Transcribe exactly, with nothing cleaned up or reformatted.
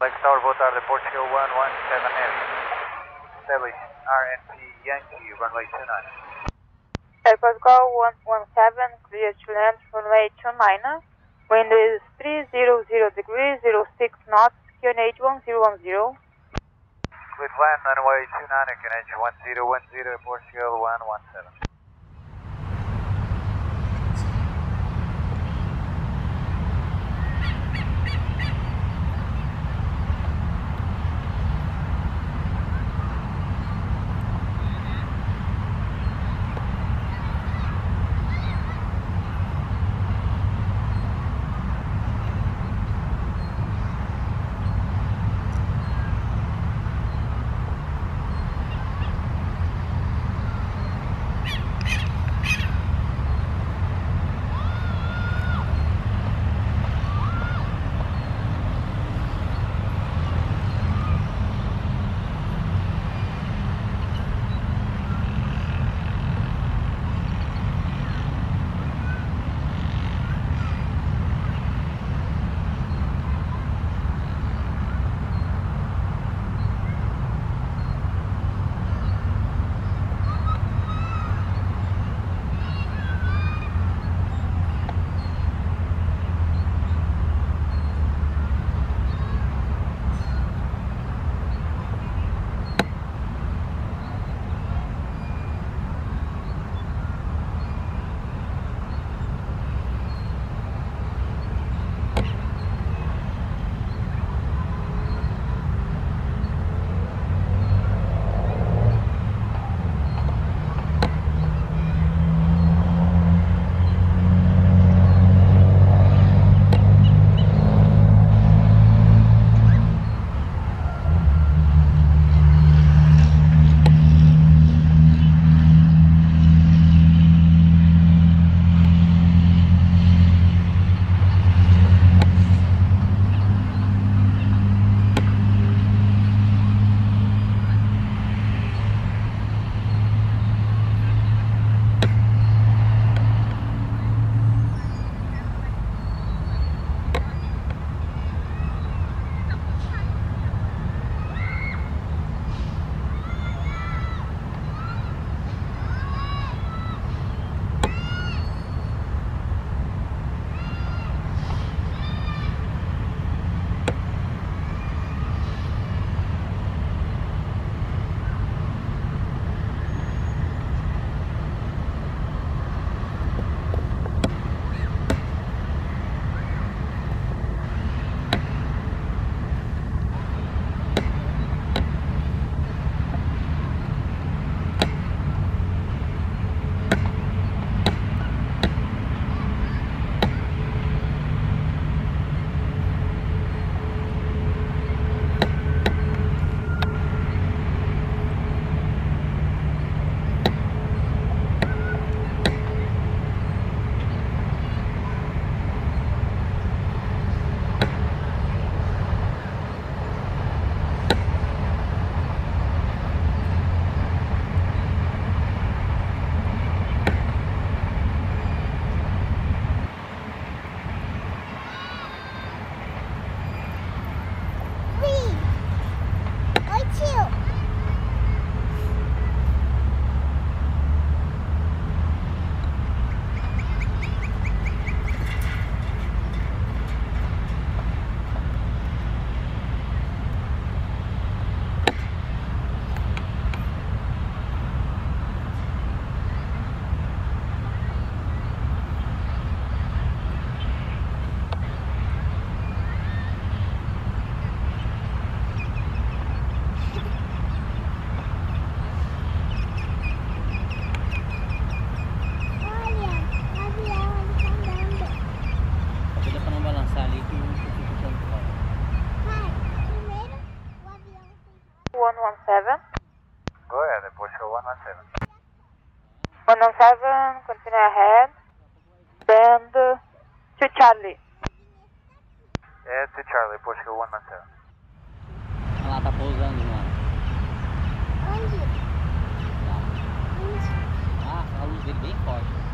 Lake Tower, boa tarde, Portugal one one seven area. Establish R N P Yankee, runway two nine. Air Portugal one one seven, clear to land, runway two nine. Wind is three hundred degrees, zero six knots, Q N H one zero one zero. Clear to land, runway two nine, Q N H one zero one zero, Portugal one one seven. one one seven. Go ahead, Portugal one one seven. one one seven, continue ahead. Bend to Charlie. É, to Charlie, Portugal one one seven. Ela tá pousando, mano. Onde? Tá. Ah, a luz dele bem forte.